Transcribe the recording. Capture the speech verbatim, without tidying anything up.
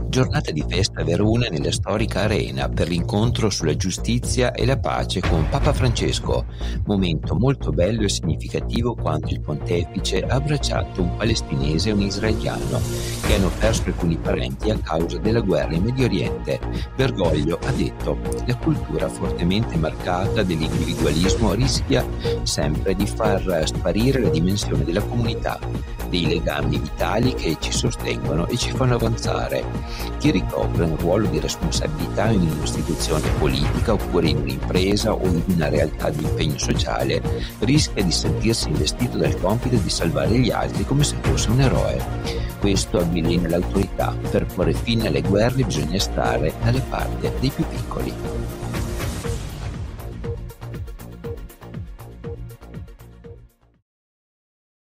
Giornata di festa a Verona nella storica Arena per l'incontro sulla giustizia e la pace con Papa Francesco. Momento molto bello e significativo quando il pontefice ha abbracciato un palestinese e un israeliano che hanno perso alcuni parenti a causa della guerra in Medio Oriente. Bergoglio ha detto: la cultura fortemente marcata dell'individualismo rischia sempre di far sparire la dimensione della comunità, dei legami vitali che ci sostengono e ci fanno avanzare. Chi ricopre un ruolo di responsabilità in un'istituzione politica oppure in un'impresa o in una realtà di impegno sociale rischia di sentirsi investito dal compito di salvare gli altri come se fosse un eroe. Questo avvilena l'autorità. Per porre fine alle guerre bisogna stare dalle parti dei più piccoli.